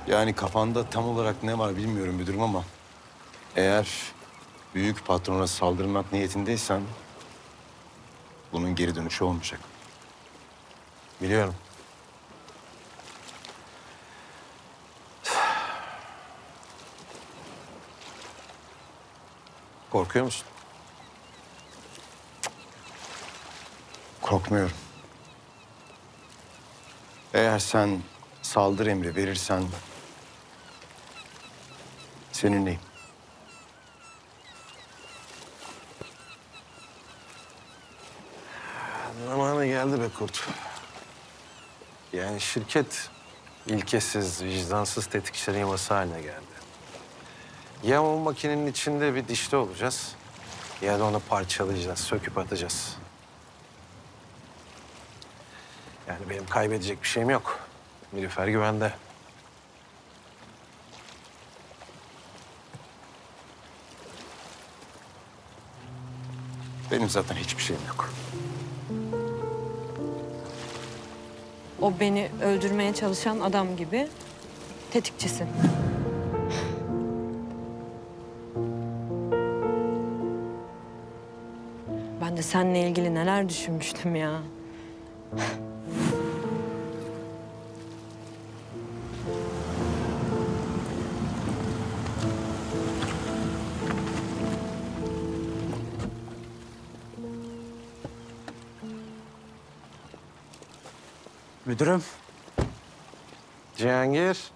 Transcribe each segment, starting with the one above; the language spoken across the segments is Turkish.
Yani kafanda tam olarak ne var bilmiyorum müdürüm ama... ...eğer büyük patrona saldırmak niyetindeysen... ...bunun geri dönüşü olmayacak. Biliyorum. Korkuyor musun? Korkmuyorum. Eğer sen saldırı emri verirsen... ...seninleyim. Zamanı geldi be kurt. Yani şirket ilkesiz, vicdansız tetikçilerin yuvası haline geldi. Ya o makinenin içinde bir dişli olacağız... ...ya da onu parçalayacağız, söküp atacağız. Yani benim kaybedecek bir şeyim yok. Nilüfer güvende. Benim zaten hiçbir şeyim yok. O beni öldürmeye çalışan adam gibi tetikçisin. Ben de seninle ilgili neler düşünmüştüm ya. Müdürüm. Cihangir.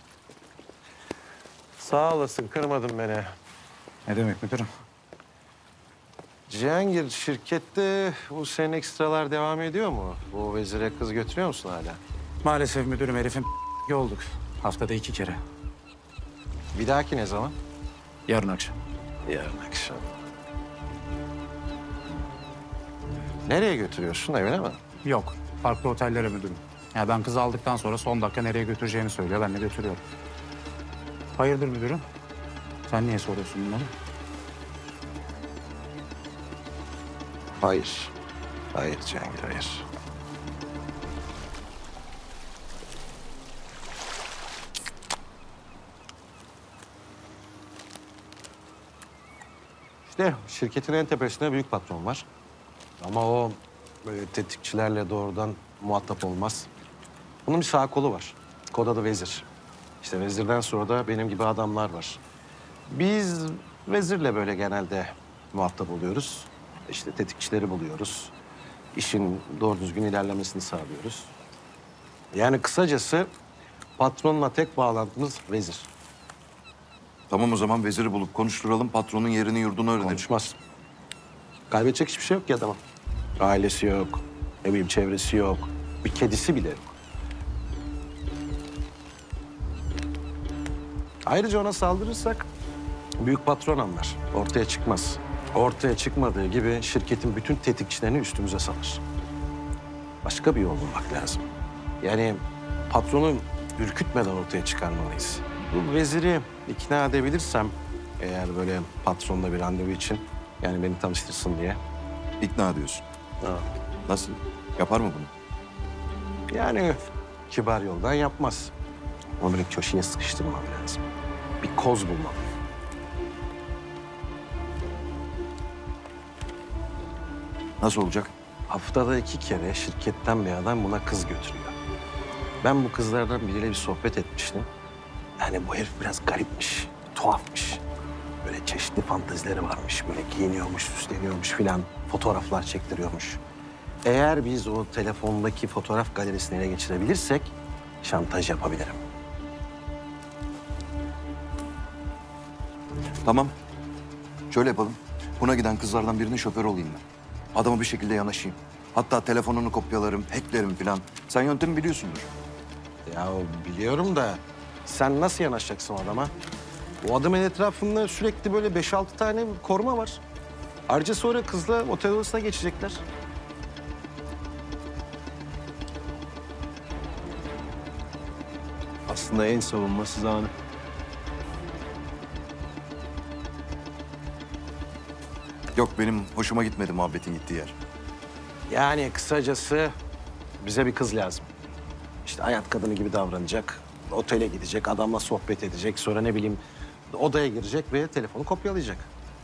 Sağ olasın, kırmadın beni. Ne demek müdürüm? Cihangir, şirkette bu senin ekstralar devam ediyor mu? Bu vezire kız götürüyor musun hala? Maalesef müdürüm herifin olduk. Haftada 2 kere. Bir dahaki ne zaman? Yarın akşam. Yarın akşam. Nereye götürüyorsun, evine mi? Yok. Farklı otellere müdürüm. Ya ben kızı aldıktan sonra son dakika nereye götüreceğini söylüyor. Ben de götürüyorum. Hayırdır müdürüm? Sen niye soruyorsun bunları? Hayır. Hayır Cihangir, hayır. İşte şirketin en tepesinde büyük patron var. Ama o böyle tetikçilerle doğrudan muhatap olmaz. Bunun bir sağ kolu var. Kod adı Vezir. İşte Vezir'den sonra da benim gibi adamlar var. Biz Vezir'le böyle genelde muhatap oluyoruz. İşte tetikçileri buluyoruz. İşin doğru düzgün ilerlemesini sağlıyoruz. Yani kısacası patronla tek bağlantımız Vezir. Tamam o zaman veziri bulup konuşturalım. Patronun yerini yurdunu öğrenelim. Konuşmaz. Kaybedecek hiçbir şey yok ki adamın. Ailesi yok, ne bileyim çevresi yok. Bir kedisi bile yok. Ayrıca ona saldırırsak büyük patron anlar. Ortaya çıkmaz. Ortaya çıkmadığı gibi şirketin bütün tetikçilerini üstümüze salır. Başka bir yol bulmak lazım. Yani patronu ürkütmeden ortaya çıkarmalıyız. Bu veziri ikna edebilirsem eğer böyle patronla bir randevu için yani beni tanıştırsın diye. İkna diyorsun. Ha. Nasıl? Yapar mı bunu? Yani kibar yoldan yapmaz. Onu böyle köşeye sıkıştırmam lazım. Bir koz bulmam. Nasıl olacak? Haftada 2 kere şirketten bir adam buna kız götürüyor. Ben bu kızlardan biriyle bir sohbet etmiştim. Yani bu herif biraz garipmiş, tuhafmış. Böyle çeşitli fantezileri varmış. Böyle giyiniyormuş, süsleniyormuş filan. Fotoğraflar çektiriyormuş. Eğer biz o telefondaki fotoğraf galerisini ele geçirebilirsek şantaj yapabilirim. Tamam. Şöyle yapalım. Buna giden kızlardan birinin şoförü olayım ben. Adama bir şekilde yanaşayım. Hatta telefonunu kopyalarım, hacklerim falan. Sen yöntemi biliyorsundur. Ya biliyorum da sen nasıl yanaşacaksın o adama? O adamın etrafında sürekli böyle 5-6 tane koruma var. Ayrıca sonra kızla otel odasına geçecekler. Aslında en savunmasız anı. Yok benim hoşuma gitmedi muhabbetin gittiği yer. Yani kısacası bize bir kız lazım. İşte hayat kadını gibi davranacak. otele gidecek, adamla sohbet edecek. Sonra ne bileyim odaya girecek ve telefonu kopyalayacak.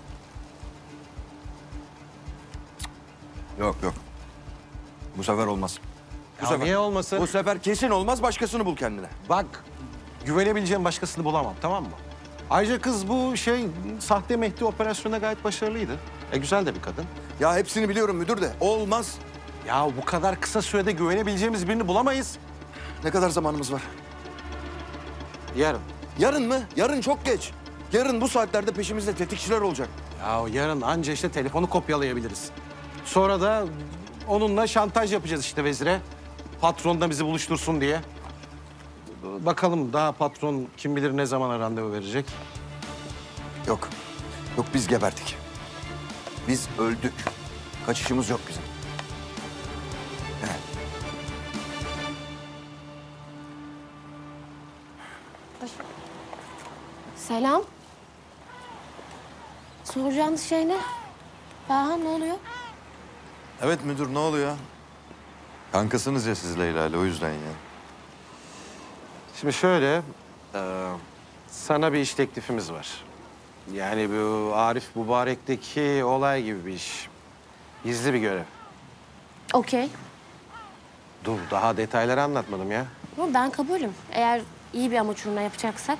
Yok yok. Bu sefer olmaz. Ya niye olmasın? Bu sefer kesin olmaz, başkasını bul kendine. Bak, güvenebileceğim başkasını bulamam, tamam mı? Ayrıca kız bu sahte Mehdi operasyonunda gayet başarılıydı. Güzel de bir kadın. Ya hepsini biliyorum müdür de olmaz. Ya bu kadar kısa sürede güvenebileceğimiz birini bulamayız. Ne kadar zamanımız var? Yarın. Yarın mı? Yarın çok geç. Yarın bu saatlerde peşimizde tetikçiler olacak. Ya yarın anca işte telefonu kopyalayabiliriz. Sonra da onunla şantaj yapacağız işte vezire. Patron da bizi buluştursun diye. Bakalım daha patron kim bilir ne zamana randevu verecek. Yok. Yok biz geberdik. Biz öldük. Kaçışımız yok bizim. Selam. Soracağınız şey ne? Bahan ne oluyor? Evet müdür ne oluyor? Kankasınız ya siz Leyla ile o yüzden ya. Şimdi şöyle, sana bir iş teklifimiz var. Yani bu Arif Mübarek'teki olay gibi bir iş. Gizli bir görev. Okey. Dur, daha detayları anlatmadım ya. Ama ben kabulüm. Eğer iyi bir amaç uğruna yapacaksak.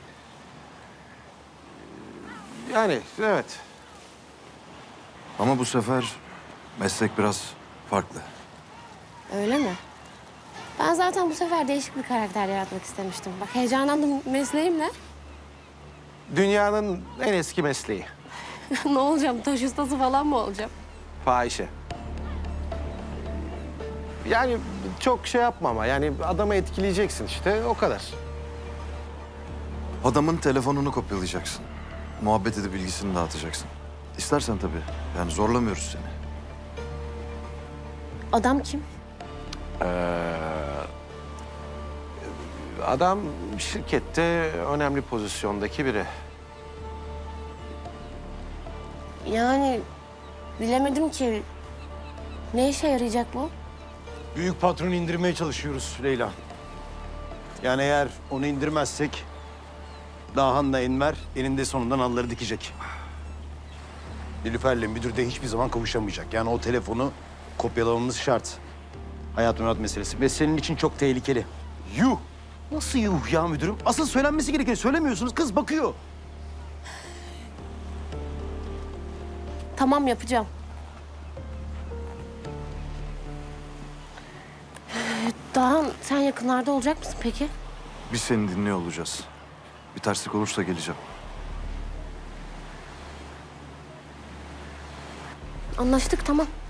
Yani evet. Ama bu sefer meslek biraz farklı. Öyle mi? Ben zaten bu sefer değişik bir karakter yaratmak istemiştim. Bak heyecanlandım. Mesleğim ne? Dünyanın en eski mesleği. Ne olacağım? Taş ustası falan mı olacağım? Fahişe. Yani çok şey yapma ama yani adamı etkileyeceksin işte o kadar. Adamın telefonunu kopyalayacaksın. Muhabbet edip bilgisini dağıtacaksın. İstersen tabii. Yani zorlamıyoruz seni. Adam kim? Adam şirkette önemli pozisyondaki biri. Yani bilemedim ki. Ne işe yarayacak bu? Büyük patronu indirmeye çalışıyoruz Leyla. Yani eğer onu indirmezsek Dahan'la Enver eninde sonunda nalları dikecek. Nilüfer'le müdür de hiçbir zaman kavuşamayacak. Yani o telefonu kopyalamamız şart. Hayat memat meselesi ve senin için çok tehlikeli. Yuh! Nasıl yuh ya müdürüm? Asıl söylenmesi gerekeni söylemiyorsunuz. Kız bakıyor. Tamam yapacağım. Daha sen yakınlarda olacak mısın peki? Biz seni dinliyor olacağız. Bir terslik olursa geleceğim. Anlaştık tamam.